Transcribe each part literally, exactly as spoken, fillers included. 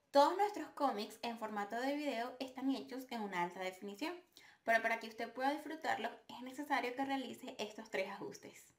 Todos nuestros cómics en formato de video están hechos en una alta definición, pero para que usted pueda disfrutarlos es necesario que realice estos tres ajustes.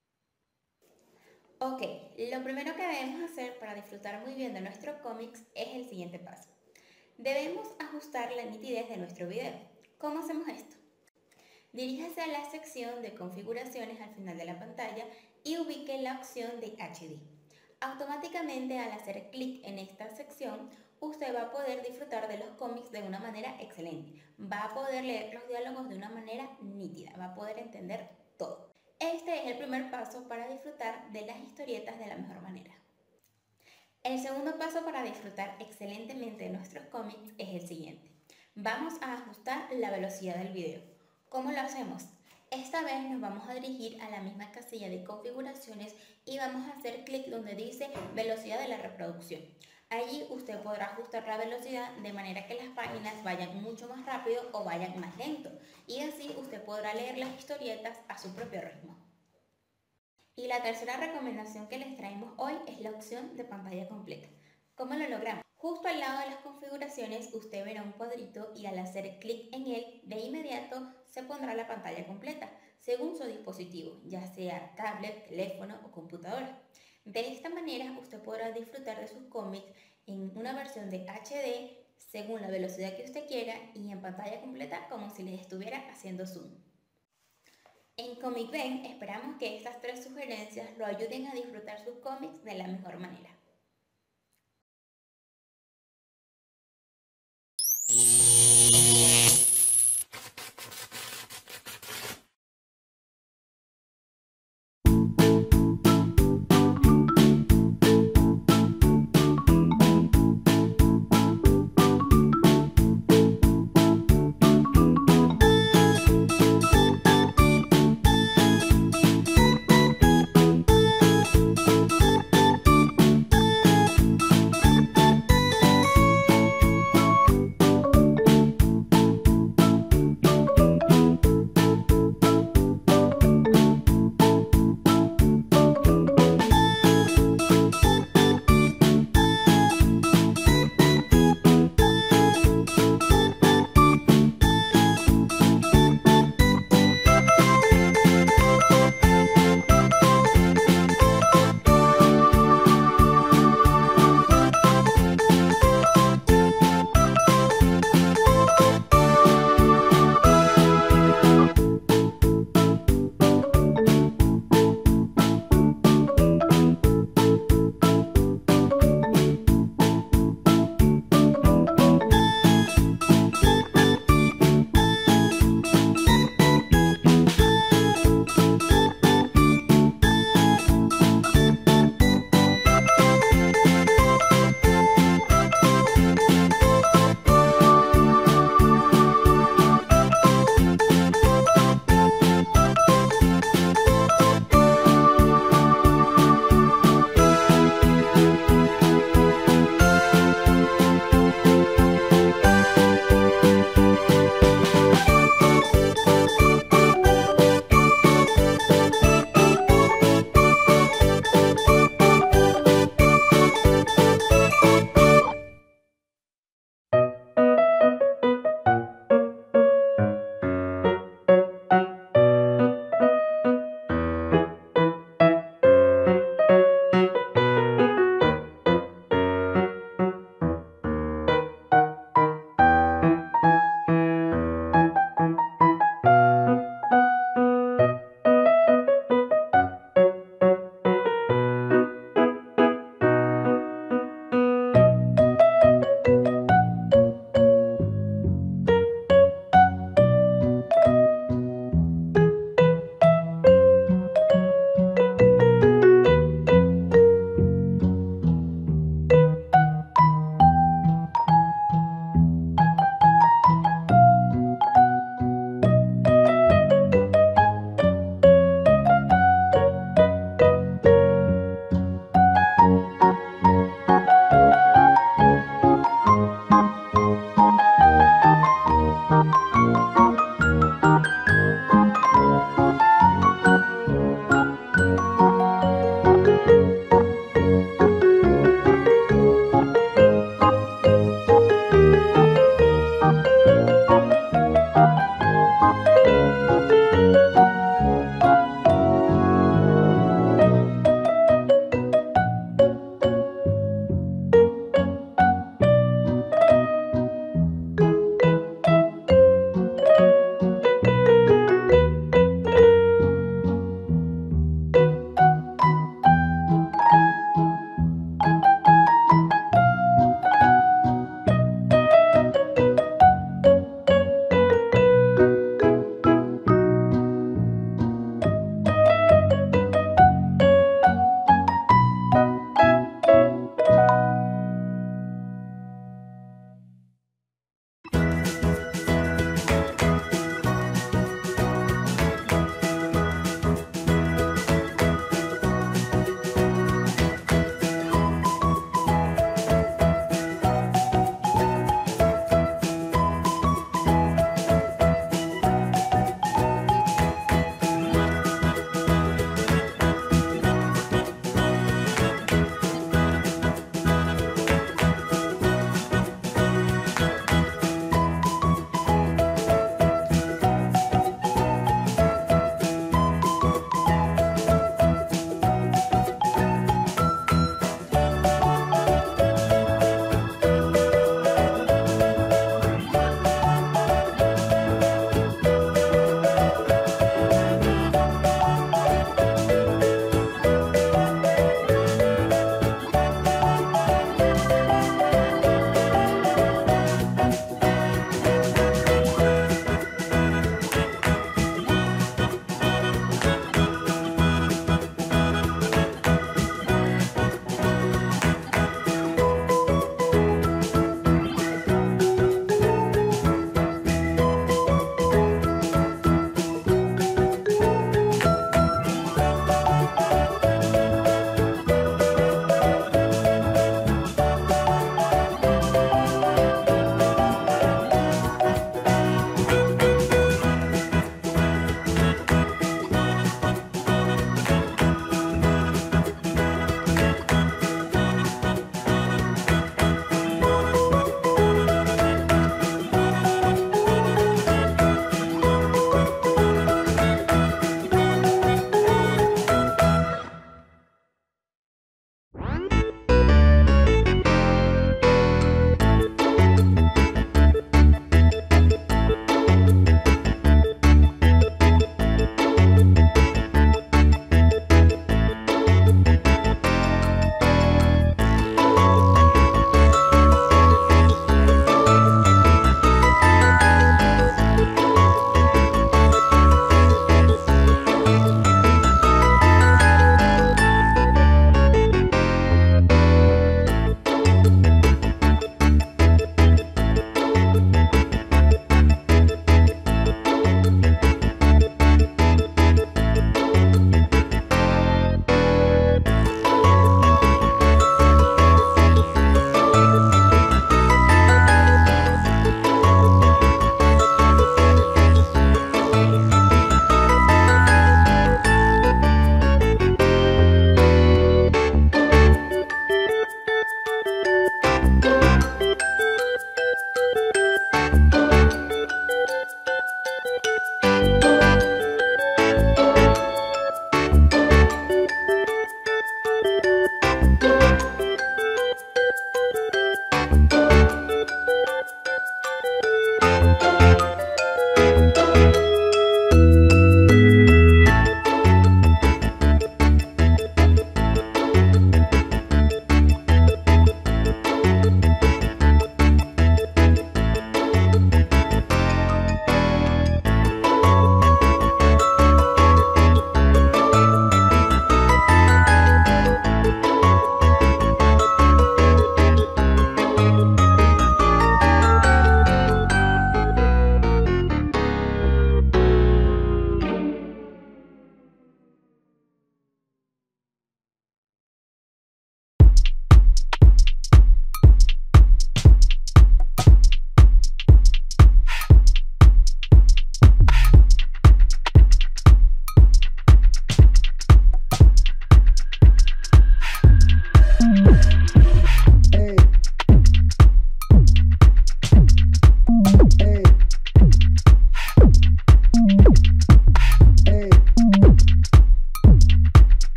Ok, lo primero que debemos hacer para disfrutar muy bien de nuestros cómics es el siguiente paso. Debemos ajustar la nitidez de nuestro video. ¿Cómo hacemos esto? Diríjase a la sección de configuraciones al final de la pantalla y ubique la opción de H D. Automáticamente, al hacer clic en esta sección, usted va a poder disfrutar de los cómics de una manera excelente. Va a poder leer los diálogos de una manera nítida, va a poder entender todo. Este es el primer paso para disfrutar de las historietas de la mejor manera. El segundo paso para disfrutar excelentemente de nuestros cómics es el siguiente. Vamos a ajustar la velocidad del video. ¿Cómo lo hacemos? Esta vez nos vamos a dirigir a la misma casilla de configuraciones y vamos a hacer clic donde dice velocidad de la reproducción. Allí usted podrá ajustar la velocidad de manera que las páginas vayan mucho más rápido o vayan más lento, y así usted podrá leer las historietas a su propio ritmo. Y la tercera recomendación que les traemos hoy es la opción de pantalla completa. ¿Cómo lo logramos? Justo al lado de las configuraciones usted verá un cuadrito y al hacer clic en él, de inmediato se pondrá la pantalla completa, según su dispositivo, ya sea tablet, teléfono o computadora. De esta manera usted podrá disfrutar de sus cómics en una versión de H D, según la velocidad que usted quiera, y en pantalla completa como si les estuviera haciendo zoom. En Comic Ben esperamos que estas tres sugerencias lo ayuden a disfrutar sus cómics de la mejor manera.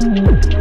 Chao.